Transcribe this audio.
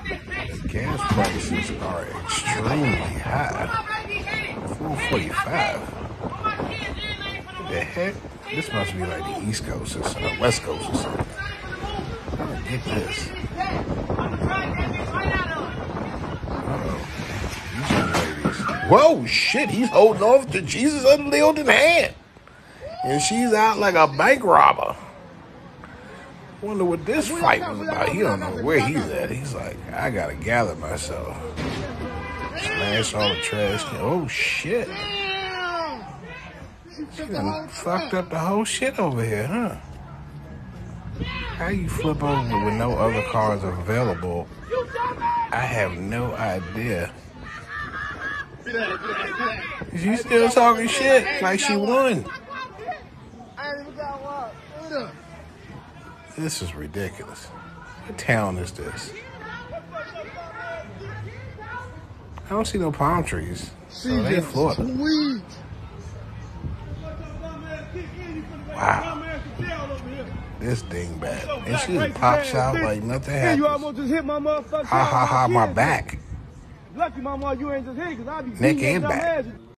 Gas prices are extremely high. $4.45. What the heck? This must be like the East Coast or something, West Coast or something. I don't get this. Uh-oh. These young ladies. Whoa, shit, he's holding off to Jesus' unyielding hand. And she's out like a bank robber. Wonder what this fight was about. He don't know where he's at. He's like, I gotta gather myself. Smash all the trash. Oh, shit. She done fucked up the whole shit over here, huh? How you flip over with no other cars available? I have no idea. She's still talking shit like she won. This is ridiculous. What town is this? I don't see no palm trees. So they Florida. Wow. This dingbat. And she just pops out like nothing happened. Ha ha ha, my back. Neck and back.